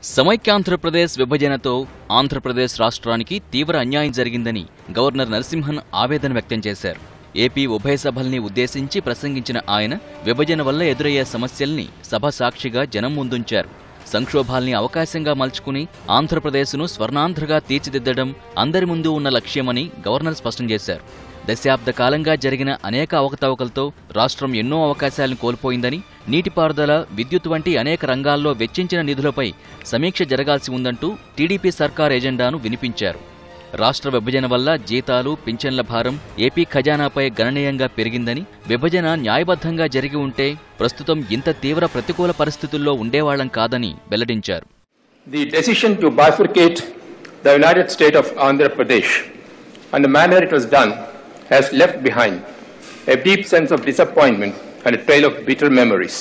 సమైక్యాంధ్రప్రదేశ్ విభజనతో ఆంధ్రప్రదేశ్ రాష్ట్రానికి తీవ్ర అన్యాయం జరిగిందని గవర్నర్ నరసింహన్ ఆవేదన వ్యక్తం చేశారు. ఏపీ ఉభయ సభల్ని ఉద్దేశించి ప్రసంగించిన ఆయన విభజన వల్ల ఎదురయ్యే సమస్యల్ని సభ సాక్షిగా జనం ముందుంచారు. సంక్షోభాల్ని అవకాశంగా మలుచుకుని ఆంధ్రప్రదేశ్ను స్వర్ణాంధ్రగా తీర్చిదిద్దడం అందరి ముందు ఉన్న లక్ష్యమని గవర్నర్ స్పష్టం చేశారు. దశాబ్ద కాలంగా జరిగిన అనేక అవకతవకలతో రాష్ట్రం ఎన్నో అవకాశాలను కోల్పోయిందని, నీటిపారుదల, విద్యుత్ వంటి అనేక రంగాల్లో వెచ్చించిన నిధులపై సమీక్ష జరగాల్సి ఉందంటూ టీడీపీ సర్కార్ ఎజెండాను వినిపించారు. రాష్ట్ర విభజన వల్ల జీతాలు, పింఛన్ల భారం ఏపీ ఖజానాపై గణనీయంగా పెరిగిందని, విభజన న్యాయబద్ధంగా జరిగి ఉంటే ప్రస్తుతం ఇంత తీవ్ర ప్రతికూల పరిస్థితుల్లో ఉండేవాళ్లం కాదని వెల్లడించారు. The decision to bifurcate the United State of Andhra Pradesh and the manner it was done has left behind a deep sense of disappointment and a trail of bitter memories.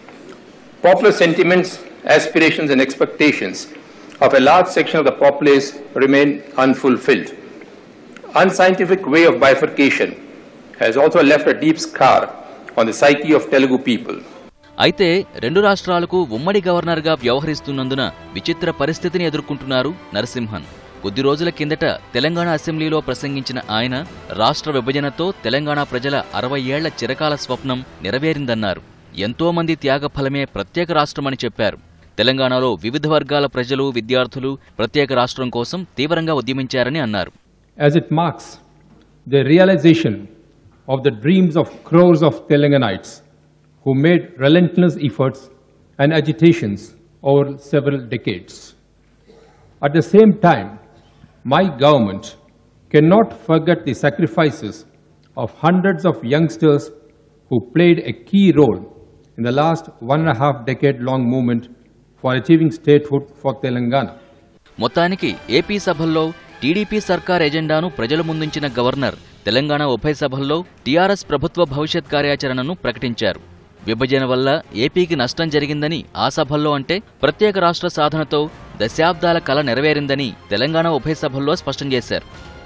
Popular sentiments, aspirations and expectations of a large section of the populace remain unfulfilled. Unscientific way of bifurcation has also left a deep scar on the psyche of Telugu people. అయితే రెండు రాష్ట్రాలకు ఉమ్మడి గవర్నర్గా వ్యవహరిస్తున్నందున విచిత్ర పరిస్థితిని ఎదుర్కొంటున్నారు నరసింహన్. కొద్ది రోజుల కిందట తెలంగాణ అసెంబ్లీలో ప్రసంగించిన ఆయన రాష్ట్ర విభజనతో తెలంగాణ ప్రజల 60 ఏళ్ల చిరకాల స్వప్నం నెరవేరిందన్నారు. ఎంతో మంది త్యాగ ఫలమే ప్రత్యేక రాష్ట్రమని చెప్పారు. తెలంగాణలో వివిధ వర్గాల ప్రజలు, విద్యార్థులు ప్రత్యేక రాష్ట్రం కోసం తీవ్రంగా ఉద్యమించారని అన్నారు. As it marks the realization of the dreams of crores of Telanganites who made relentless efforts and agitations over several decades. At the same time, my government cannot forget the sacrifices of hundreds of youngsters who played a key role in the last 1.5 decade-long movement for achieving statehood for Telangana. మొత్తానికి AP సభల్లో TDP సర్కార్ ఎజెండాను ప్రజల ముందుంచిన governor Telangana ఉభయ సభల్లో TRS ప్రభుత్వ భవిష్యత్ కార్యాచరణను ప్రకటించారు. విభజన వల్ల ఏపీకి నష్టం జరిగిందని ఆ సభల్లో అంటే, ప్రత్యేక రాష్ట్ర సాధనతో దశాబ్దాల కల నెరవేరిందని తెలంగాణ ఉభయ సభల్లో స్పష్టం చేశారు.